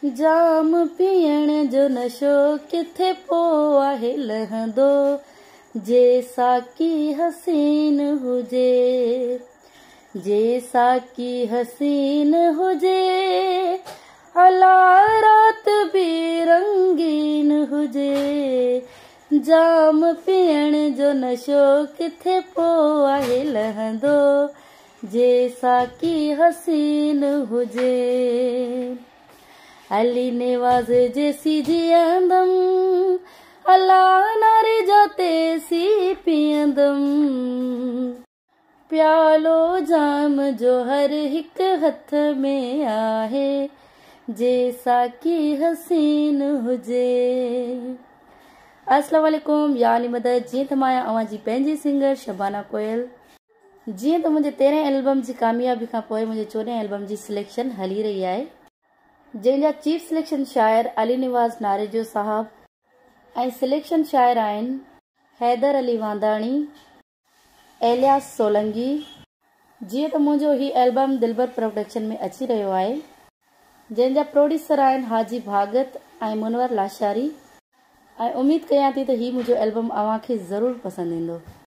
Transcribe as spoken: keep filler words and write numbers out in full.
जाम पीअण जो नशो किथे पो आहे लहंदो, जे साकी हसीन हुजे, जे साकी हसीन हुजे, अला रात भी रंगीन हुजे। जाम पीअण जो नशो किथे पो आहे लहंदो, जे साकी हसीन हुजे। अली नेवाज़ जैसी जियंदम, अला नारे जाते सी पियंदम। प्यालो जाम जो हर हिक हथ में आहे, जे साकी हसीन हुजे। अस्सलाम वालेकुम, यानी मदद। जीअं त मां आहियां अवां जी पंहिंजी सिंगर शबाना कोयल। जीअं त मुंहिंजे तेरहें एल्बम जी कामयाबी खां पोइ मुंहिंजे चोॾहें एल्बम जी सिलेक्शन हली रही आहे, जंहिंजा चीफ सिलेक्शन शायर अली निवाज़ नारेजो साहब ऐं सिलेक्शन शायर आहिनि हैदर अली वांदाणी, एलियास सोलंगी। जीअं त मुंहिंजो ही एल्बम दिलबर प्रोडक्शन में अची रहियो आहे, जंहिंजा प्रोड्यूसर आहिनि हाजी भागत ऐं मुनवर लाशारी, ऐं उम्मीद कयां थी त ही मुंहिंजो एल्बम अव्हां खे ज़रूरु पसंदि ईंदो।